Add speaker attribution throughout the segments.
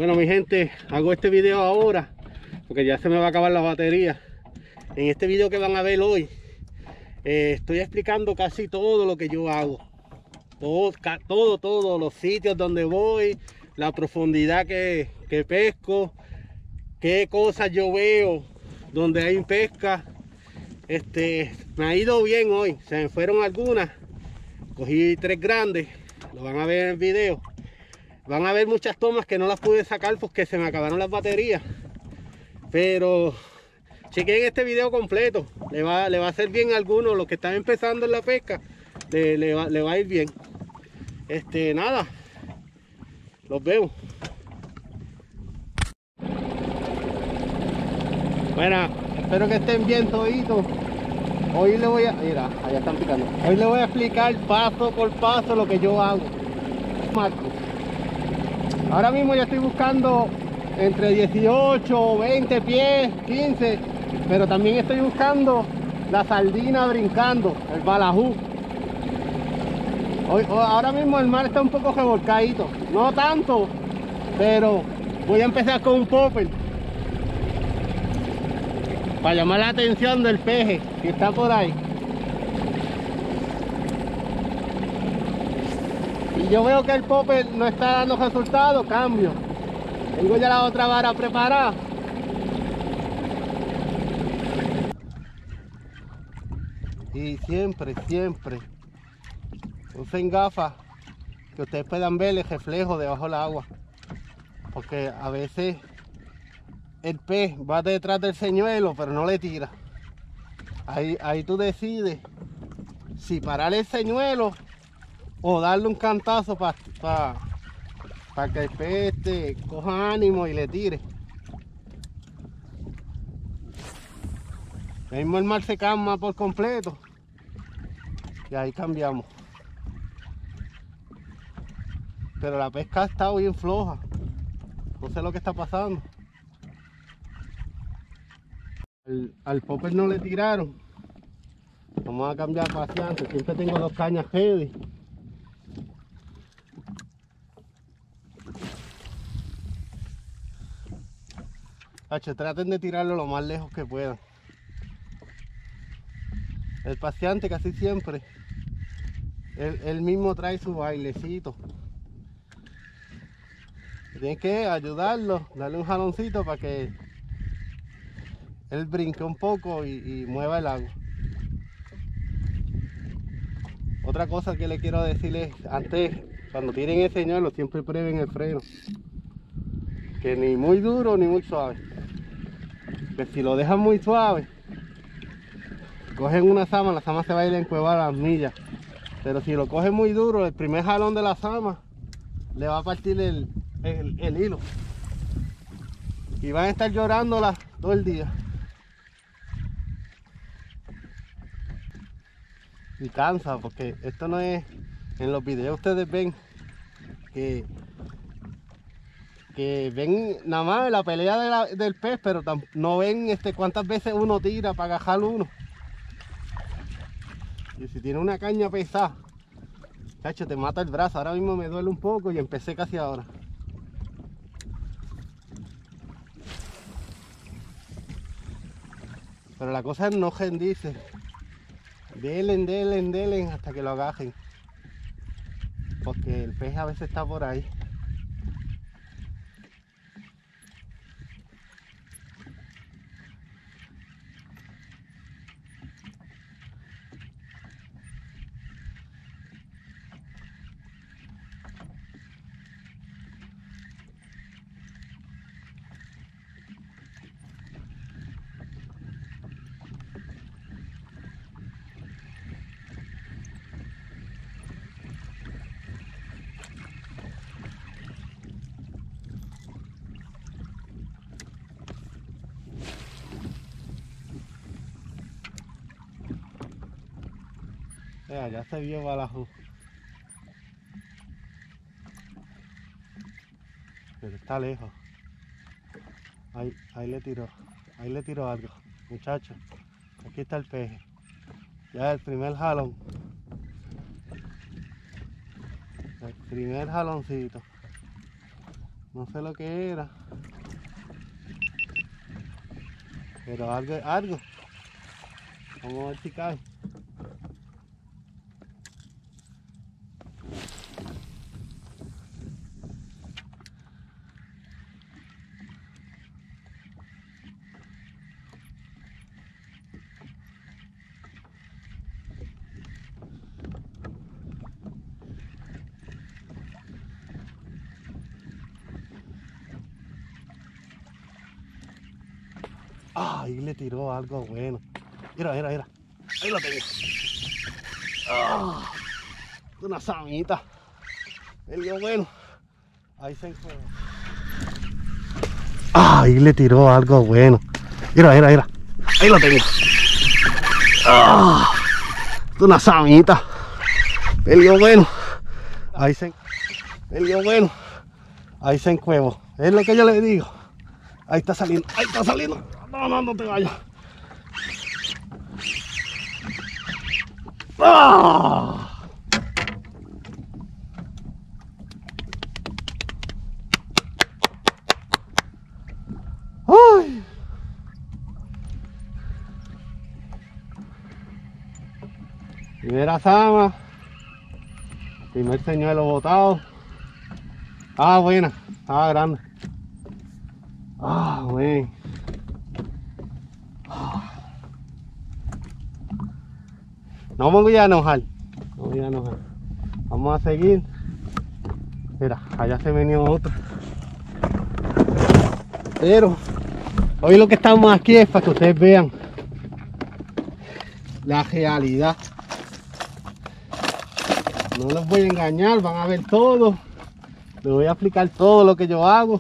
Speaker 1: Bueno, mi gente, hago este video ahora porque ya se me va a acabar la batería. En este video que van a ver hoy, estoy explicando casi todo lo que yo hago. Todos los sitios donde voy, la profundidad que pesco, qué cosas yo veo donde hay pesca. Me ha ido bien hoy, se me fueron algunas, cogí 3 grandes, lo van a ver en el video. Van a ver muchas tomas que no las pude sacar porque se me acabaron las baterías, pero chequen este video completo, le va a hacer bien a algunos, los que están empezando en la pesca, le va a ir bien. Nada, los veo. Bueno, espero que estén bien toditos. Hoy le voy a, mira, allá están picando. Hoy le voy a explicar paso por paso lo que yo hago. Marco. Ahora mismo ya estoy buscando entre 18, 20 pies, 15, pero también estoy buscando la sardina brincando, el balajú. Ahora mismo el mar está un poco revolcadito, no tanto, pero voy a empezar con un popper para llamar la atención del peje que está por ahí. Y yo veo que el popper no está dando resultados, cambio. Tengo ya la otra vara preparada. Y siempre usen gafas que ustedes puedan ver el reflejo debajo del agua. Porque a veces el pez va detrás del señuelo, pero no le tira. Ahí tú decides si parar el señuelo o darle un cantazo para que el pez coja ánimo y le tire. El mismo el mar se calma por completo y ahí cambiamos. Pero la pesca ha estado bien floja, no sé lo que está pasando. Al popper no le tiraron. Vamos a cambiar paciente. Siempre tengo 2 cañas heavy. Traten de tirarlo lo más lejos que puedan. El paciente casi siempre él mismo trae su bailecito. Tienes que ayudarlo, darle un jaloncito para que él brinque un poco y mueva el agua. Otra cosa que le quiero decir es, antes, cuando tiren el señuelo, siempre prueben el freno. Que ni muy duro ni muy suave. Que si lo dejan muy suave, cogen una sama, la sama se va a ir a encuevar a las millas. Pero si lo cogen muy duro, el primer jalón de la sama le va a partir el hilo. Y van a estar llorándola todo el día. Y cansa, porque esto no es... En los videos ustedes ven que ven nada más la pelea del pez, pero no ven cuántas veces uno tira para agarrar uno. Y si tiene una caña pesada, cacho, te mata el brazo. Ahora mismo me duele un poco y empecé casi ahora. Pero la cosa es no rendirse. Delen hasta que lo agarren. Porque el pez a veces está por ahí. Ya se vio balajú. Pero está lejos. Ahí le tiró algo. Muchachos, aquí está el peje. Ya el primer jalón. El primer jaloncito. No sé lo que era. Pero algo es algo. Vamos a ver si cae. Ahí le tiró algo bueno. Mira, mira, mira. Ahí lo tengo. Una samita. El dio bueno. Ahí se encuentra. Ahí le tiró algo bueno. Mira, mira, mira. Ahí lo tengo. Una samita. El dio bueno. Ahí se bueno. Ahí se encuevó. Es lo que yo le digo. Ahí está saliendo. Ahí está saliendo. No, no, no te vayas. ¡Ay! Primera sama. Primer señuelo botado. Buena. Grande. Bueno. No me voy a enojar. No voy a enojar. Vamos a seguir. Mira, allá se venía otro. Pero hoy lo que estamos aquí es para que ustedes vean la realidad. No les voy a engañar, van a ver todo. Les voy a explicar todo lo que yo hago.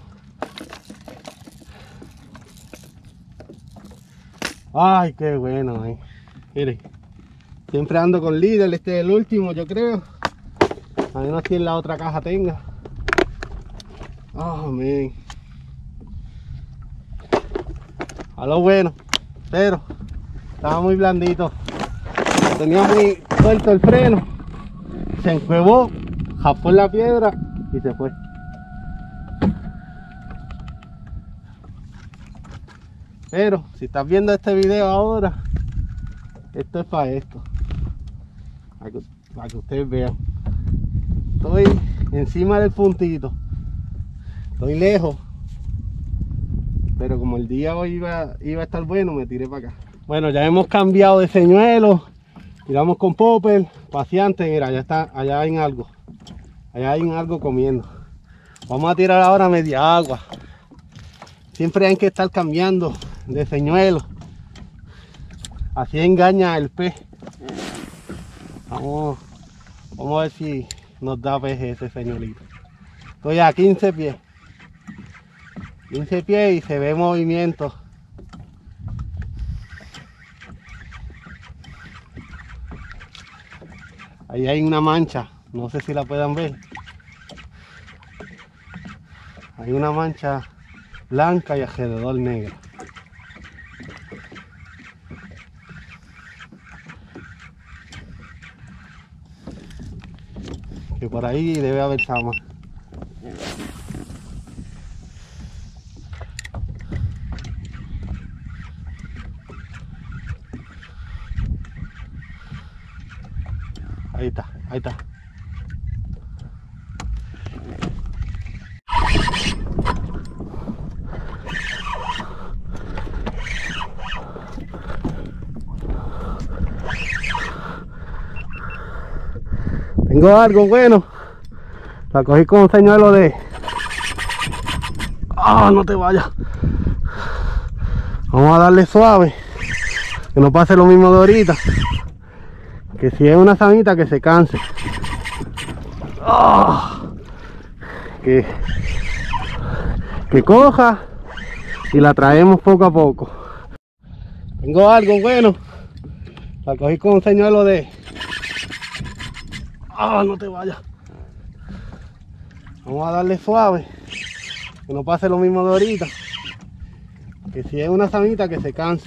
Speaker 1: Ay, qué bueno, miren. Siempre ando con líder, este es el último, yo creo. A menos que en la otra caja tenga. Man. A lo bueno, pero estaba muy blandito. Tenía muy suelto el freno. Se encuevó, japó en la piedra y se fue. Pero si estás viendo este video ahora, esto es para esto. Para que ustedes vean. Estoy encima del puntito. Estoy lejos. Pero como el día hoy iba a estar bueno, me tiré para acá. Bueno, ya hemos cambiado de señuelo. Tiramos con popper, paciente. Mira, ya está, allá hay algo. Allá hay algo comiendo. Vamos a tirar ahora media agua. Siempre hay que estar cambiando de señuelo. Así engaña el pez. Vamos a ver si nos da pez ese señuelito. Estoy a 15 pies. 15 pies y se ve movimiento. Ahí hay una mancha, no sé si la puedan ver. Hay una mancha blanca y alrededor negra. Que por ahí debe haber sama. Ahí está, ahí está. Tengo algo bueno. La cogí con un señuelo de... no te vayas. Vamos a darle suave. Que no pase lo mismo de ahorita. Que si es una samita que se canse. Que coja y la traemos poco a poco. Tengo algo bueno. La cogí con un señuelo de... no te vayas. Vamos a darle suave. Que no pase lo mismo de ahorita. Que si es una samita que se canse.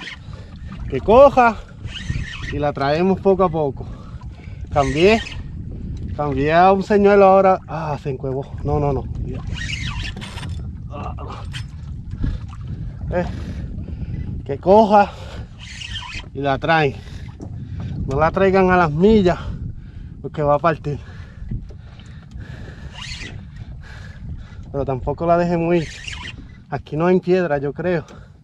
Speaker 1: Que coja y la traemos poco a poco. Cambié Cambié a un señuelo ahora. Ah, se encuevó. No, no, no. Que coja y la traen. No la traigan a las millas porque va a partir. Pero tampoco la dejen muy. Aquí no hay piedra, yo creo.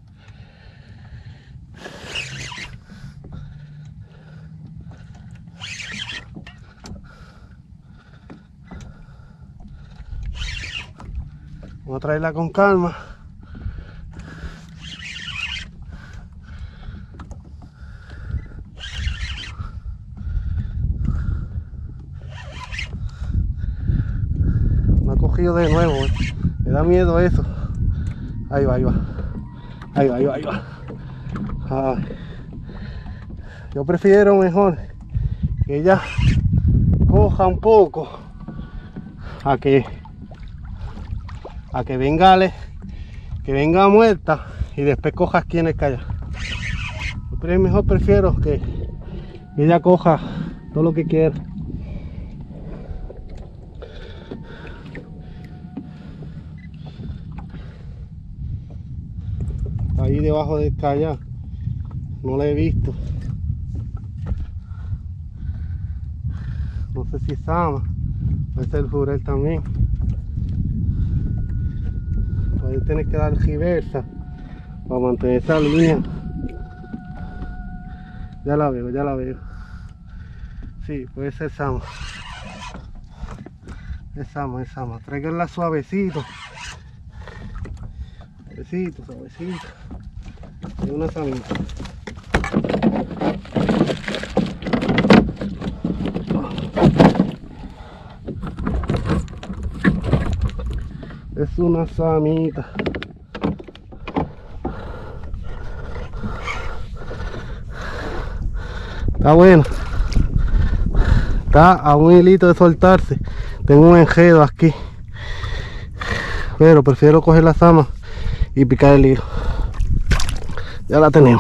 Speaker 1: Vamos a traerla con calma. No ha cogido de nuevo, me da miedo eso. Ahí va, ahí va. Ahí va, ahí va, ahí va. Ay. Yo prefiero mejor que ella coja un poco a que venga muerta y después coja aquí en el kayak. Pero mejor prefiero que ella coja todo lo que quiera. Ahí debajo del kayak no la he visto. No sé si es Sama, puede ser el jurel también. Ahí tienes que dar reversa para mantener esa línea. Ya la veo, ya la veo. Sí, puede ser Sama. Es Sama, es Sama. Tráiganla suavecito. Suavecito, suavecito. Es una samita. Es una samita. Está buena. Está a un hilito de soltarse. Tengo un enredo aquí. Pero prefiero coger la sama y picar el hilo. Ya la tenemos.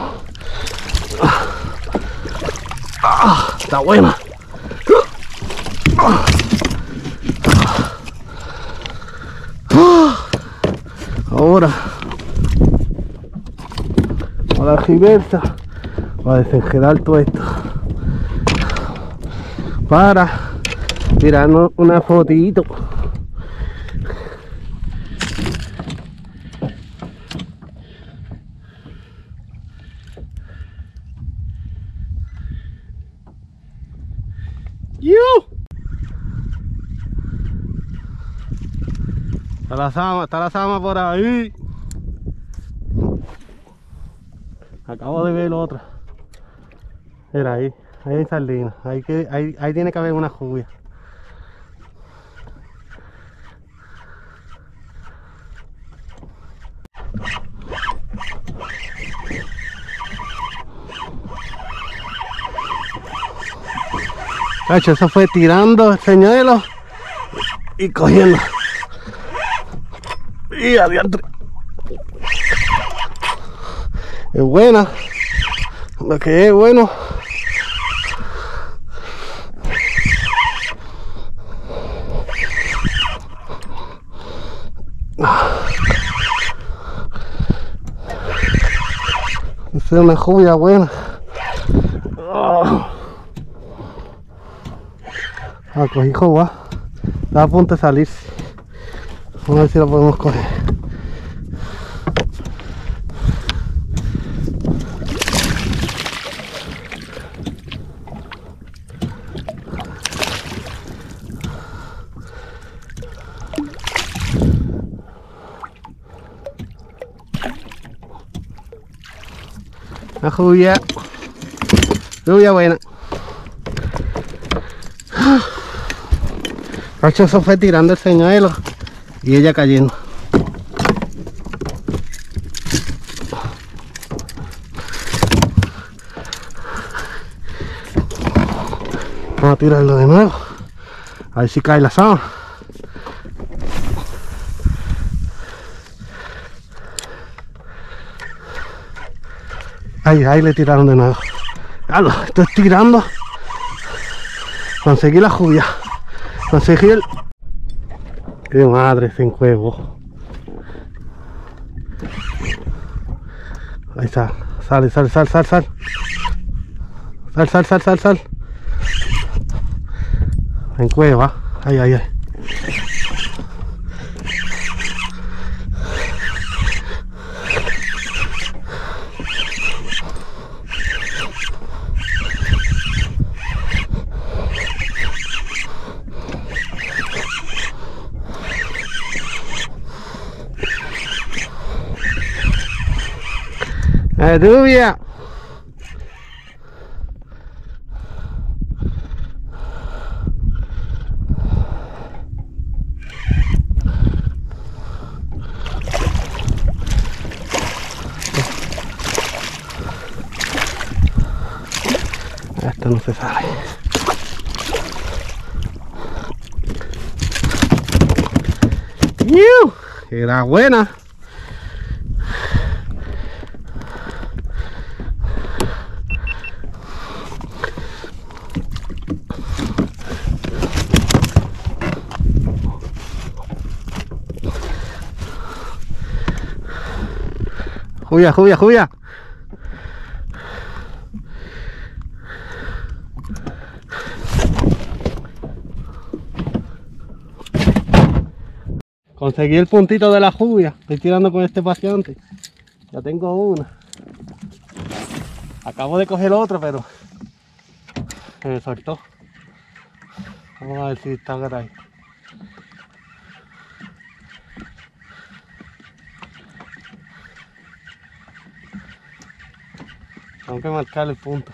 Speaker 1: Está buena. Ahora a la reversa va a desenredar todo esto para tirarnos una fotito. Está la sama por ahí. Acabo de ver otra. Mira ahí hay sardina. Ahí tiene que haber una jubia. Cacho, eso fue tirando el señuelo y cogiendo. Y adiante. Es buena. Lo que es bueno. Es una jubia buena. Cogí jugua. Está a punto de salirse. Vamos a ver si lo podemos coger. Una jubia buena. Cacho, eso fue tirando el señuelo y ella cayendo. Vamos a tirarlo de nuevo. A ver si cae la sama. Ahí le tiraron de nuevo. Claro, estoy tirando. Conseguí la jubia. Conseguí el... ¡Qué madre se encuevó! Ahí está. Sal. Sal. En cueva. Ay. ¡Lluvia! Esto no se sale. Era buena. Jubia. Conseguí el puntito de la jubia. Estoy tirando con este paciente. Ya tengo una. Acabo de coger otro, pero se me soltó. Vamos a ver si está por ahí. Tengo que marcar el punto.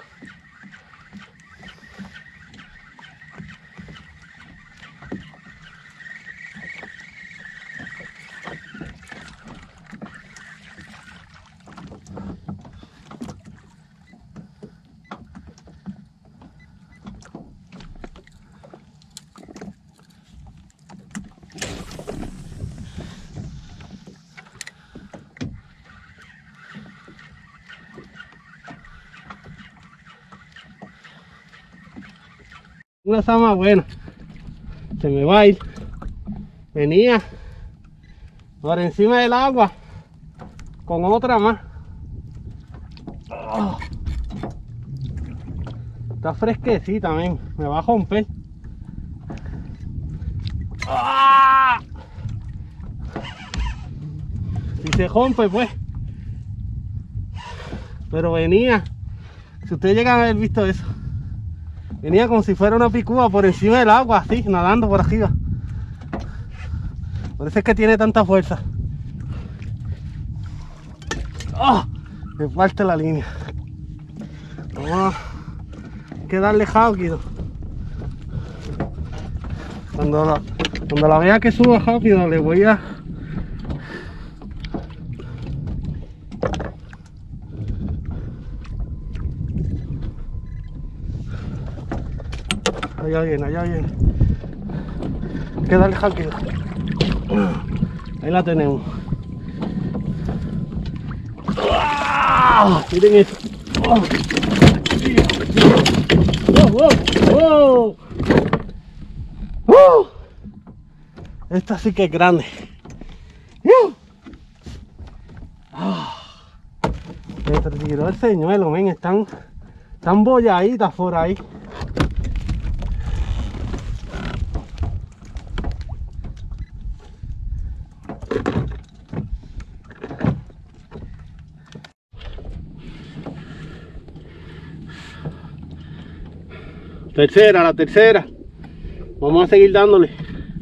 Speaker 1: Una sama buena. Se me va a ir. Venía por encima del agua con otra más. Oh. Está fresquecita también. Me va a romper. ¡Ah! Si se rompe pues. Pero venía. Si ustedes llegan a haber visto eso. Venía como si fuera una picúa por encima del agua, así, nadando por arriba. Por eso es que tiene tanta fuerza. ¡Oh! Me falta la línea. Vamos a darle rápido. Cuando la vea que suba rápido, le voy a... Allá viene. Hay que darle rápido. Ahí la tenemos. ¡Ah! Miren eso. ¡Oh! Esta sí que es grande. Me tiró el señuelo, ven, están bolladitas por ahí. La tercera. Vamos a seguir dándole.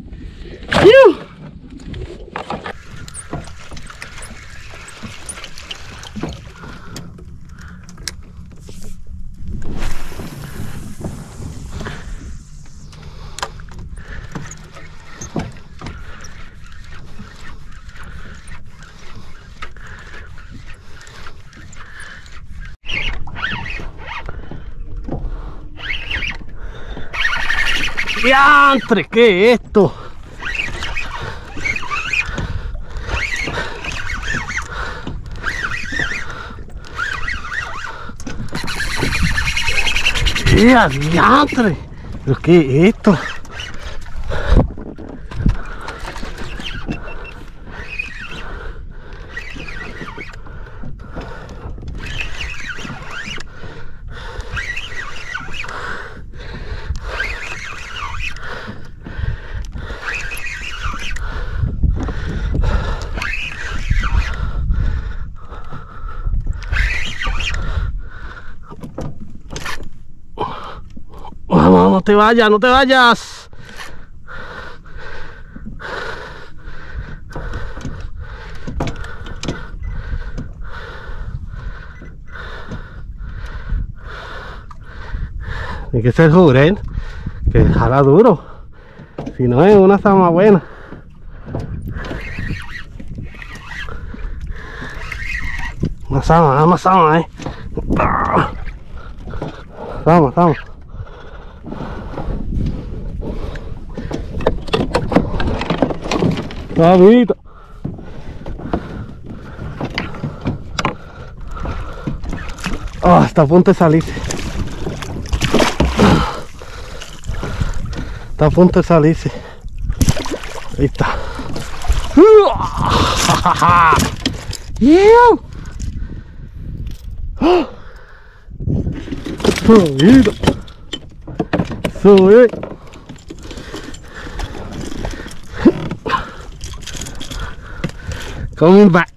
Speaker 1: ¡Diantre! ¿Qué es esto? ¡Diantre! ¿Pero qué es esto? te vayas, no te vayas. Hay que ser jurel, que jala duro. Si no es una sama buena. Más sama, Sama. Suavito. Oh, está a punto de salirse. Está a punto de salirse. Ahí está. Subido. Sube. Coming back.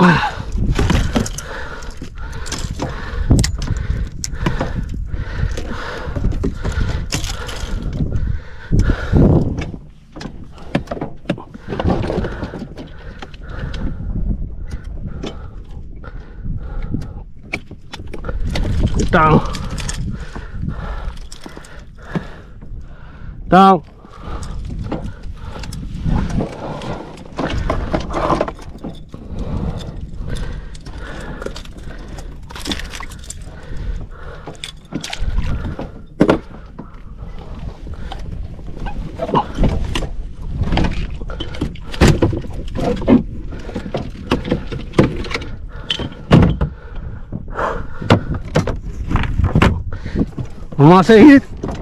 Speaker 1: Down. Down. Vamos a seguir.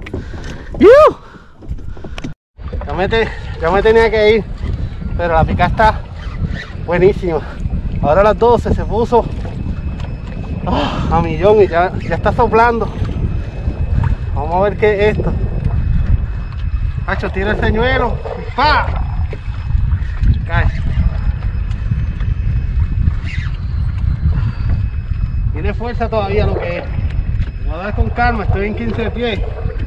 Speaker 1: Ya me tenía que ir, pero la pica está buenísima. Ahora a las 12 se puso a millón y ya está soplando. Vamos a ver qué es esto. Hacho, tira el señuelo. ¡Pa! Cae. Tiene fuerza todavía lo que es. Voy a dar con calma, estoy en 15 pies.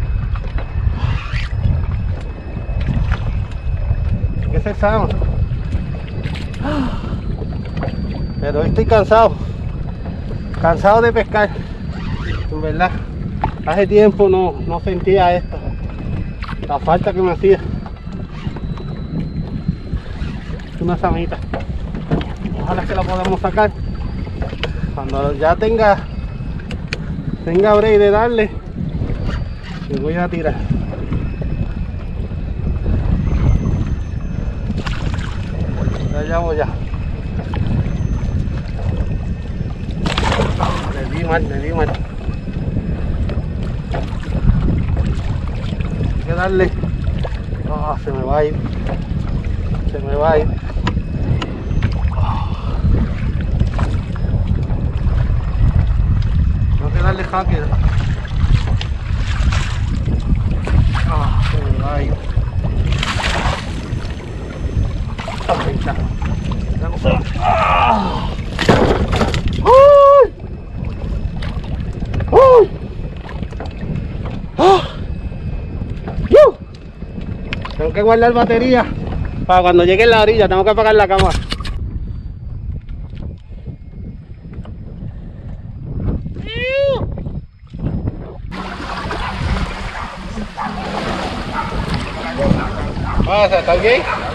Speaker 1: Hay que ser sano. Pero hoy estoy cansado. Cansado de pescar. En verdad, hace tiempo no sentía esto. La falta que me hacía. Una samita. Ojalá que la podamos sacar. Cuando ya tenga break de darle, y voy a tirar. Ya voy ya. Le di mal. Hay que darle. Se me va a ir. Tengo que darle jaque. Se me va a ir. Ahí está. Tengo que guardar batería para cuando llegue en la orilla. Tengo que apagar la cámara. ¿Está bien?